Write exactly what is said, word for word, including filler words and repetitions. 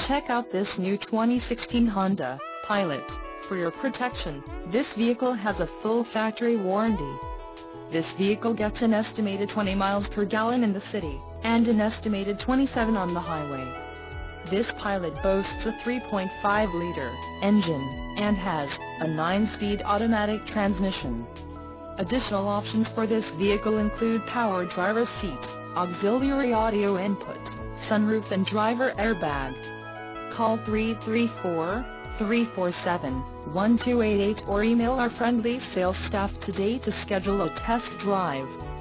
Check out this new twenty sixteen Honda Pilot. For your protection, this vehicle has a full factory warranty. This vehicle gets an estimated twenty miles per gallon in the city, and an estimated twenty-seven on the highway. This Pilot boasts a three point five liter engine, and has a nine speed automatic transmission. Additional options for this vehicle include power driver seat, auxiliary audio input, sunroof and driver airbag. Call three three four, three four seven, one two eight eight or email our friendly sales staff today to schedule a test drive.